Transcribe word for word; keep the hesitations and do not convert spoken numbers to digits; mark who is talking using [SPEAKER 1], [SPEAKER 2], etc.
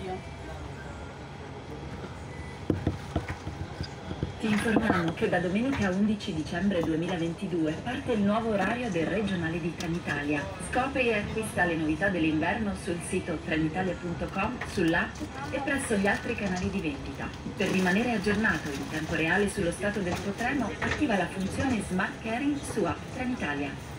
[SPEAKER 1] Ti informano che da domenica undici dicembre duemilaventidue parte il nuovo orario del regionale di Trenitalia. Scopri e acquista le novità dell'inverno sul sito trenitalia punto com, sull'app e presso gli altri canali di vendita. Per rimanere aggiornato in tempo reale sullo stato del tuo treno, attiva la funzione Smart Caring su app Trenitalia.